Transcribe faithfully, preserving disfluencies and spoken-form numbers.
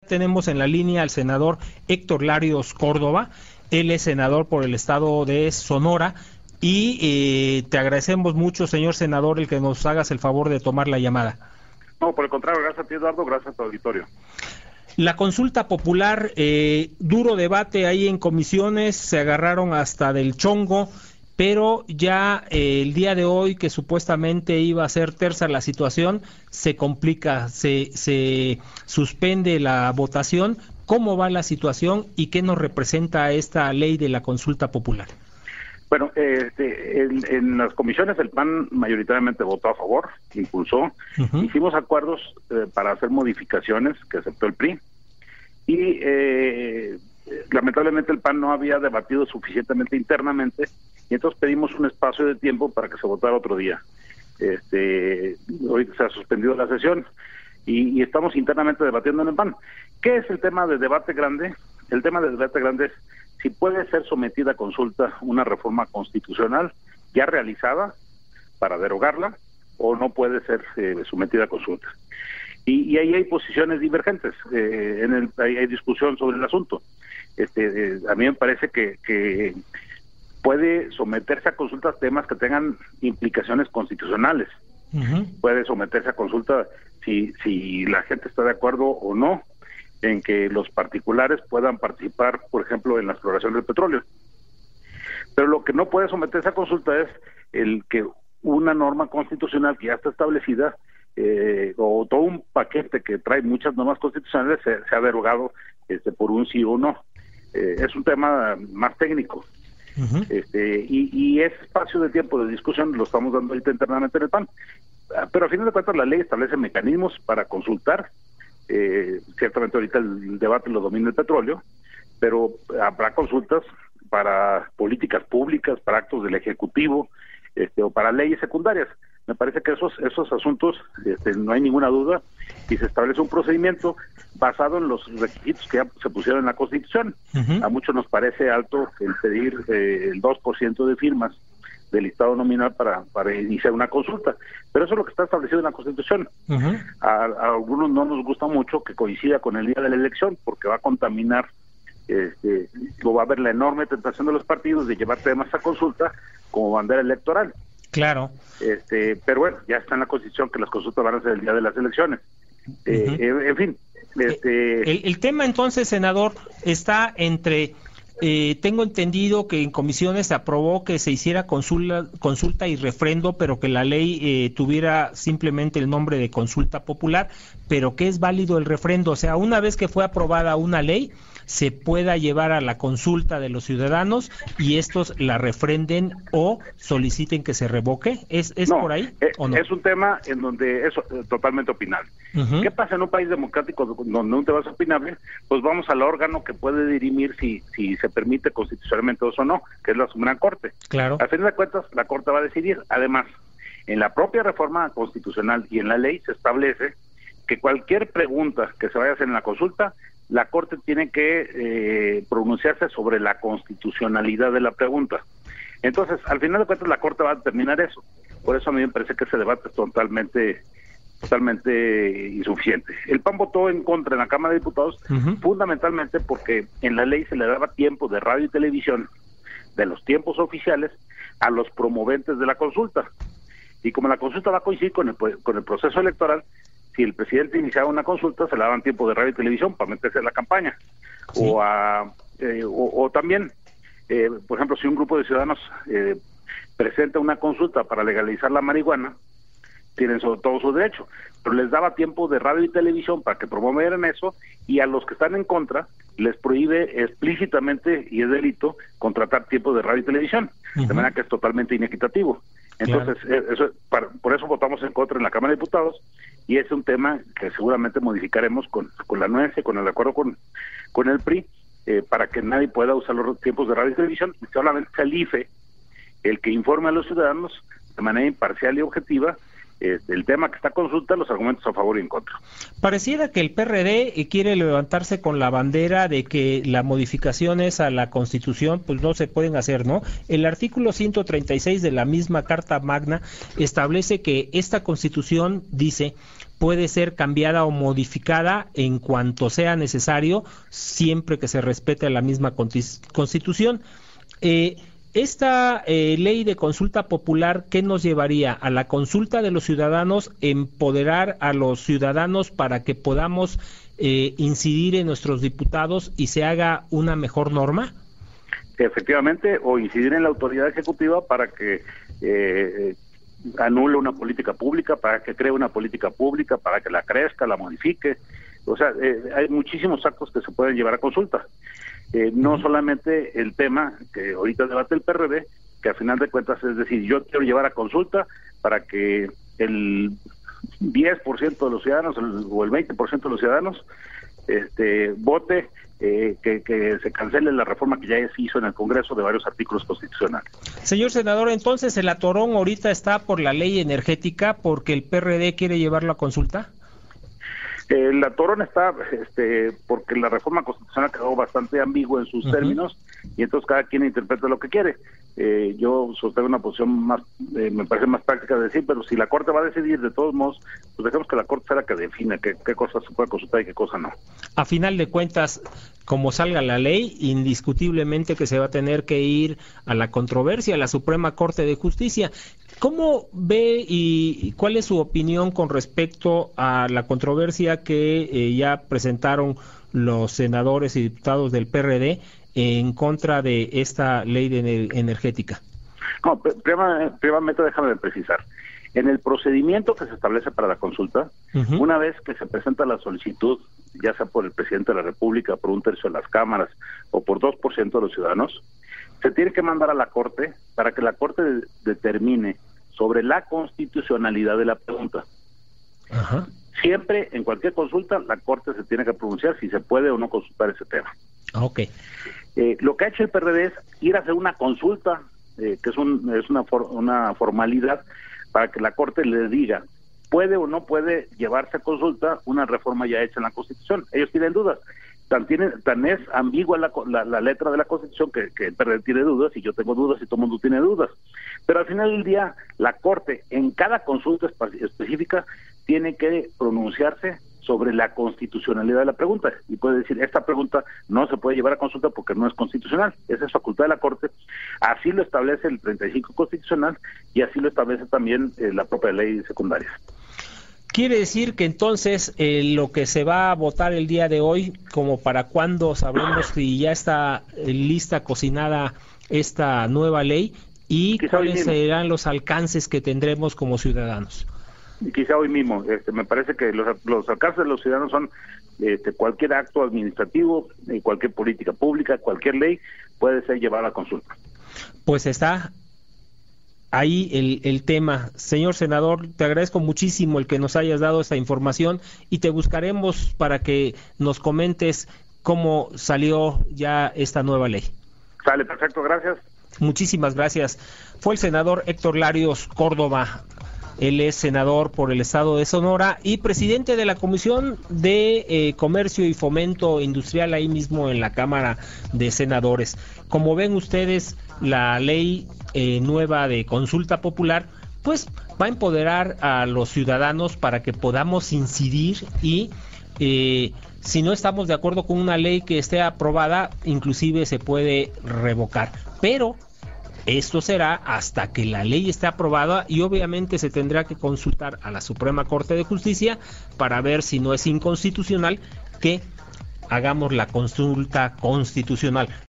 tenemos en la línea al senador Héctor Larios Córdoba. Él es senador por el estado de Sonora y eh, te agradecemos mucho, señor senador, el que nos hagas el favor de tomar la llamada. No, por el contrario, gracias a ti, Eduardo, gracias a tu auditorio. La consulta popular, eh, duro debate ahí en comisiones, se agarraron hasta del chongo, pero ya eh, el día de hoy, que supuestamente iba a ser tersa la situación, se complica, se, se suspende la votación. ¿Cómo va la situación y qué nos representa esta ley de la consulta popular? Bueno, este, en, en las comisiones el P A N mayoritariamente votó a favor, impulsó, uh-huh. Hicimos acuerdos eh, para hacer modificaciones que aceptó el P R I y eh, lamentablemente el P A N no había debatido suficientemente internamente y entonces pedimos un espacio de tiempo para que se votara otro día. Este, hoy se ha suspendido la sesión y, y estamos internamente debatiendo en el P A N. ¿Qué es el tema de debate grande? El tema de debate grande es si puede ser sometida a consulta una reforma constitucional ya realizada para derogarla o no puede ser eh, sometida a consulta. Y, y ahí hay posiciones divergentes, eh, en el, hay, hay discusión sobre el asunto. Este, eh, a mí me parece que, que puede someterse a consultas temas que tengan implicaciones constitucionales. Uh-huh. Puede someterse a consulta si, si la gente está de acuerdo o no en que los particulares puedan participar, por ejemplo, en la exploración del petróleo. Pero lo que no puede someterse a consulta es el que una norma constitucional que ya está establecida, eh, o todo un paquete que trae muchas normas constitucionales, se, se ha derogado este, por un sí o no. Eh, es un tema más técnico. Uh-huh. Este, y, y ese espacio de tiempo de discusión lo estamos dando ahorita internamente en el P A N. Pero a fin de cuentas la ley establece mecanismos para consultar. Eh, ciertamente ahorita el debate lo domina el petróleo, pero habrá consultas para políticas públicas, para actos del Ejecutivo, este, o para leyes secundarias. Me parece que esos esos asuntos, este, no hay ninguna duda, y se establece un procedimiento basado en los requisitos que ya se pusieron en la Constitución. Uh-huh. A muchos nos parece alto el pedir eh, el dos por ciento de firmas del listado nominal para, para iniciar una consulta, pero eso es lo que está establecido en la Constitución. Uh-huh. a, a algunos no nos gusta mucho que coincida con el día de la elección, porque va a contaminar, este, o va a haber la enorme tentación de los partidos de llevar temas a consulta como bandera electoral. Claro. Este, pero bueno, ya está en la Constitución que las consultas van a ser el día de las elecciones. Uh-huh. eh, en, en fin. Este... El, el tema entonces, senador, está entre... Eh, tengo entendido que en comisiones se aprobó que se hiciera consulta, consulta y refrendo, pero que la ley eh, tuviera simplemente el nombre de consulta popular, pero que es válido el refrendo. O sea, una vez que fue aprobada una ley, se pueda llevar a la consulta de los ciudadanos y estos la refrenden o soliciten que se revoque. ¿Es, es no, por ahí eh, o no? Es un tema en donde es eh, totalmente opinable. Uh-huh. ¿Qué pasa en un país democrático donde un tema es opinable? Pues vamos al órgano que puede dirimir si, si se permite constitucionalmente eso o no, que es la Suprema Corte. Claro. A fin de cuentas, la Corte va a decidir. Además, en la propia reforma constitucional y en la ley se establece que cualquier pregunta que se vaya a hacer en la consulta, la Corte tiene que eh, pronunciarse sobre la constitucionalidad de la pregunta. Entonces, al final de cuentas, la Corte va a determinar eso. Por eso a mí me parece que ese debate es totalmente, totalmente insuficiente. El P A N votó en contra en la Cámara de Diputados, uh-huh. fundamentalmente porque en la ley se le daba tiempo de radio y televisión, de los tiempos oficiales, a los promoventes de la consulta. Y como la consulta va a coincidir con el, con el proceso electoral, si el presidente iniciaba una consulta, se le daban tiempo de radio y televisión para meterse en la campaña. Sí. O, a, eh, o, o también, eh, por ejemplo, si un grupo de ciudadanos eh, presenta una consulta para legalizar la marihuana, tienen sobre todo su derecho, pero les daba tiempo de radio y televisión para que promovieran eso, y a los que están en contra les prohíbe explícitamente, y es delito, contratar tiempo de radio y televisión, uh-huh. de manera que es totalmente inequitativo. Entonces, claro. eso, para, por eso votamos en contra en la Cámara de Diputados, y es un tema que seguramente modificaremos con, con la anuencia, con el acuerdo con, con el P R I, eh, para que nadie pueda usar los tiempos de radio y televisión, y solamente sea el I F E el que informe a los ciudadanos de manera imparcial y objetiva eh, el tema que está a consulta, los argumentos a favor y en contra. Pareciera que el P R D quiere levantarse con la bandera de que las modificaciones a la Constitución pues no se pueden hacer, ¿no? El artículo ciento treinta y seis de la misma Carta Magna establece que esta Constitución dice puede ser cambiada o modificada en cuanto sea necesario, siempre que se respete la misma Constitución. Eh, esta eh, ley de consulta popular, ¿qué nos llevaría? A la consulta de los ciudadanos, empoderar a los ciudadanos para que podamos eh, incidir en nuestros diputados y se haga una mejor norma. Efectivamente, o incidir en la autoridad ejecutiva para que eh, anule una política pública, para que cree una política pública, para que la crezca, la modifique. O sea, eh, hay muchísimos actos que se pueden llevar a consulta. Eh, no solamente el tema que ahorita debate el P R D, que a final de cuentas es decir, yo quiero llevar a consulta para que el diez por ciento de los ciudadanos o el veinte por ciento de los ciudadanos este, vote eh, que, que se cancele la reforma que ya se hizo en el Congreso de varios artículos constitucionales. Señor senador, entonces el atorón ahorita está por la ley energética porque el P R D quiere llevarlo a consulta. El atorón está este, porque la reforma constitucional quedó bastante ambigua en sus uh-huh. términos y entonces cada quien interpreta lo que quiere. Eh, yo sostengo una posición más, eh, me parece más práctica de decir, pero si la Corte va a decidir de todos modos, pues dejemos que la Corte sea la que defina qué, qué cosas se puede consultar y qué cosas no. A final de cuentas, como salga la ley, indiscutiblemente que se va a tener que ir a la controversia, a la Suprema Corte de Justicia. ¿Cómo ve y cuál es su opinión con respecto a la controversia que eh, ya presentaron los senadores y diputados del P R D en contra de esta ley de energética? No, previamente déjame precisar. En el procedimiento que se establece para la consulta, uh-huh. una vez que se presenta la solicitud, ya sea por el presidente de la República, por un tercio de las cámaras o por dos por ciento de los ciudadanos, se tiene que mandar a la Corte para que la Corte de- determine sobre la constitucionalidad de la pregunta. Uh-huh. Siempre, en cualquier consulta, la Corte se tiene que pronunciar si se puede o no consultar ese tema. Ok. Eh, lo que ha hecho el P R D es ir a hacer una consulta, eh, que es, un, es una, for, una formalidad para que la Corte le diga, puede o no puede llevarse a consulta una reforma ya hecha en la Constitución. Ellos tienen dudas. Tan, tiene, tan es ambigua la, la, la letra de la Constitución que, que el P R D tiene dudas y yo tengo dudas y todo el mundo tiene dudas. Pero al final del día, la Corte, en cada consulta específica, tiene que pronunciarse sobre la constitucionalidad de la pregunta y puede decir, esta pregunta no se puede llevar a consulta porque no es constitucional, esa es facultad de la Corte, así lo establece el treinta y cinco constitucional y así lo establece también eh, la propia ley secundaria. Quiere decir que entonces eh, lo que se va a votar el día de hoy, como para cuándo sabremos si ya está eh, lista, cocinada esta nueva ley y Quizá cuáles serán los alcances que tendremos como ciudadanos. Quizá hoy mismo, este, me parece que los, los alcances de los ciudadanos son este, cualquier acto administrativo, eh, cualquier política pública, cualquier ley puede ser llevada a consulta. Pues está ahí el, el tema. Señor senador, te agradezco muchísimo el que nos hayas dado esta información y te buscaremos para que nos comentes cómo salió ya esta nueva ley. Sale, perfecto, gracias. Muchísimas gracias. Fue el senador Héctor Larios Córdoba. Él es senador por el estado de Sonora y presidente de la Comisión de eh, Comercio y Fomento Industrial ahí mismo en la Cámara de Senadores. Como ven ustedes, la ley eh, nueva de consulta popular pues va a empoderar a los ciudadanos para que podamos incidir y eh, si no estamos de acuerdo con una ley que esté aprobada, inclusive se puede revocar. Pero esto será hasta que la ley esté aprobada y obviamente se tendrá que consultar a la Suprema Corte de Justicia para ver si no es inconstitucional que hagamos la consulta constitucional.